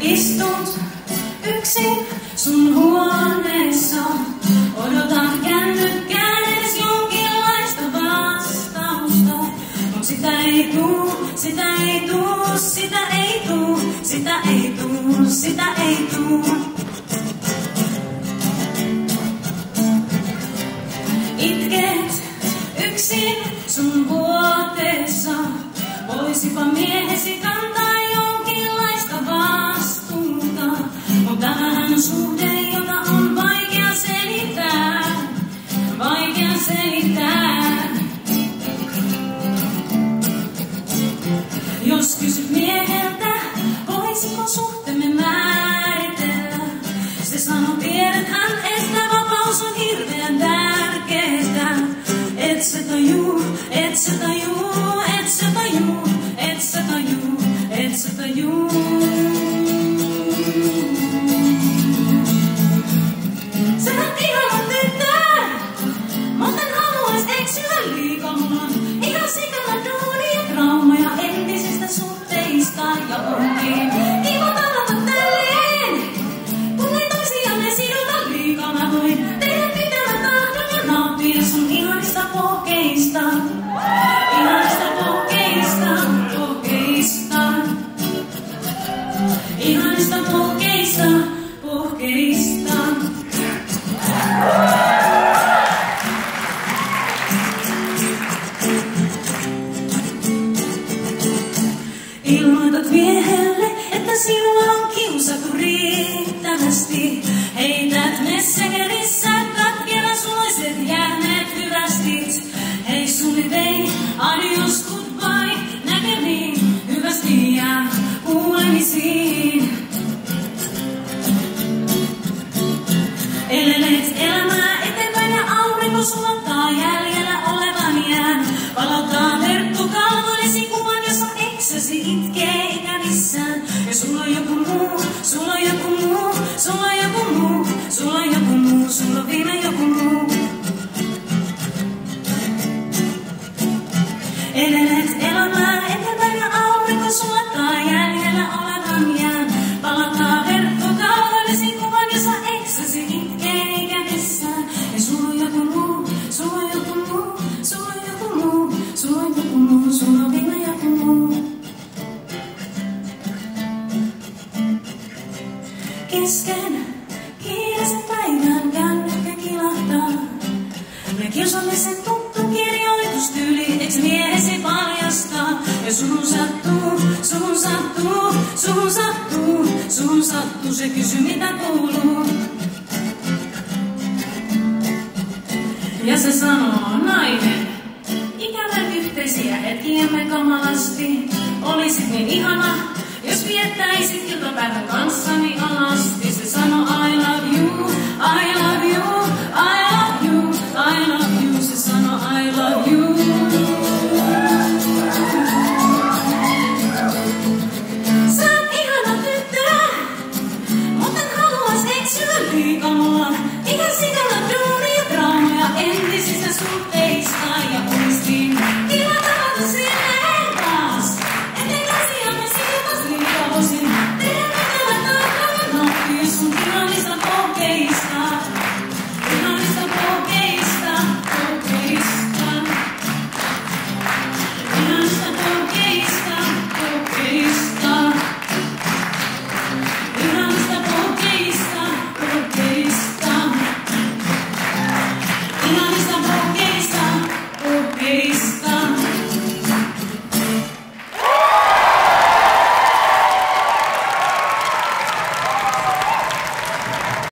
Istut yksin sun huoneessa, odotan kännykkään edes jonkinlaista vastausta. Mut sitä ei tuu, sitä ei tuu, sitä ei tuu, sitä ei tuu, sitä ei tuu. Itket yksin sun vuoteessa, voisipa miehesi kantaa jonkinlaista vastuuta. Mut tämähän on suhde, jota on vaikea selittää, vaikea selittää. Jos kysyt mieheltä, voisiko suhteemme määritellä, se sanoo, tiedethän, että vapaus on hirveän tärkeetä. Et sä tajuu, et sä tajuu, et sä tajuu, et sä tajuu, et sä tajuu. Sä oot ihana tyttö, mut en haluais eksyä liikaa. Mulla on ihan sikana duunia, traumaja entisistä suhteista ja onkin kiva tavata tälleen. Kun ei toisiamme siduta liikaa, mä voin tehdä mitä mä tahdon ja nauttia sun ihanista pohkeista. Ihanista pohkeista, pohkeista. Ihanista pohkeista, pohkeista. Ilmoitat miehelle, että sinua on kiusattu riittävästi. Heität Messengerissä katkerasuloiset jääneet hyvästit. Hei suli vei, adios goodbye, näkemiin, hyvästi ja kuulemisiin. Elelet elämää eteenpäin ja aurinko sulattaa jäljellä olevan jään. Palauttaa verkkokalvoillesi kuvan, jossa eksäsi itkee ikävissään. Ja sulla on joku muu, sulla on joku muu, sulla on joku muu, sulla on joku muu, sulla on viime joku muu. Edellet elämää eteenpäin ja aurinko sulattaa jäljellä olevan jään. Palauttaa verkkokalvoillesi kuvan, jossa eksäsi itkee ikävissään. Ja sulla on joku muu, sulla on joku muu, sulla on joku muu, sulla on joku muu, sulla on viime joku muu. Kesken kiireisen päivän kännykkä kilahtaa. Ja kiusallisen tuttu kirjoitustyyli, eks miehesi paljastaa. Ja suhun sattuu, suhun sattuu, suhun sattuu, suhun sattuu, se kysyy mitä kuuluu. Ja se sanoo, nainen, ikävän yhteisiä hetkiämme kamalasti. Olisit niin ihana, jos viettäisit iltapäivän kanssani alasti. Se sanoo I love you, I love you, I